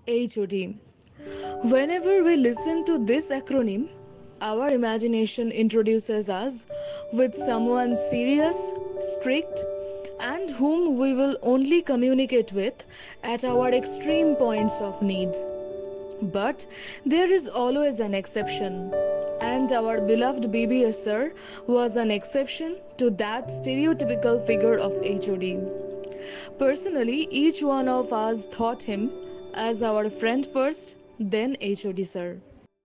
HOD. Whenever we listen to this acronym, our imagination introduces us with someone serious, strict, and whom we will only communicate with at our extreme points of need. But there is always an exception, and our beloved BBS sir was an exception to that stereotypical figure of HOD. Personally, each one of us thought him as our friend first, then HOD sir.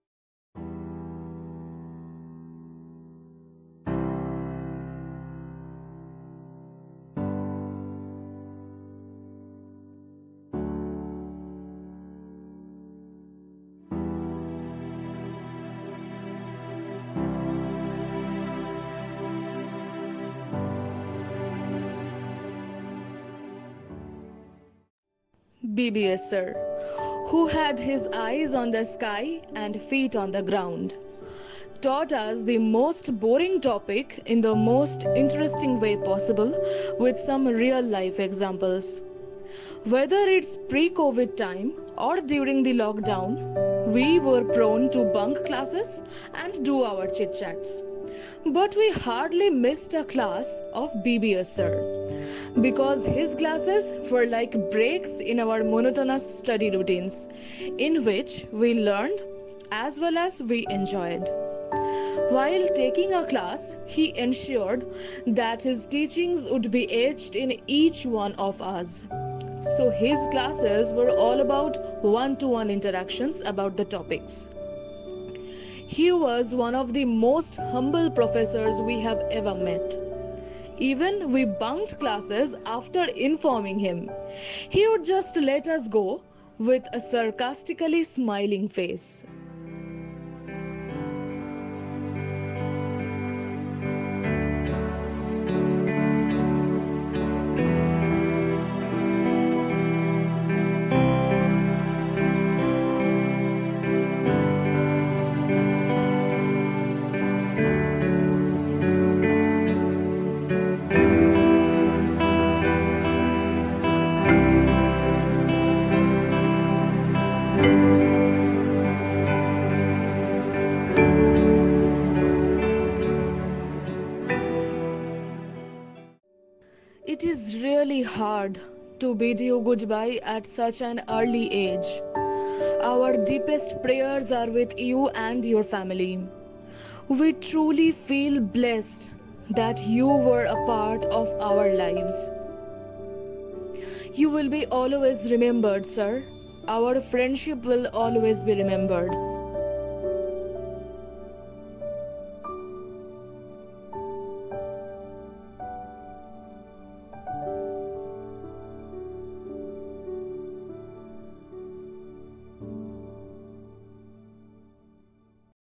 BBS sir, who had his eyes on the sky and feet on the ground, taught us the most boring topic in the most interesting way possible with some real life examples. Whether it's pre COVID time or during the lockdown, we were prone to bunk classes and do our chit chats. But we hardly missed a class of BBS sir because his classes were like breaks in our monotonous study routines, in which we learned as well as we enjoyed. While taking a class, he ensured that his teachings would be etched in each one of us. So his classes were all about one-to-one interactions about the topics. He was one of the most humble professors we have ever met. Even we bunked classes after informing him. He would just let us go with a sarcastically smiling face. It is really hard to bid you goodbye at such an early age. Our deepest prayers are with you and your family. We truly feel blessed that you were a part of our lives. You will be always remembered, sir. Our friendship will always be remembered.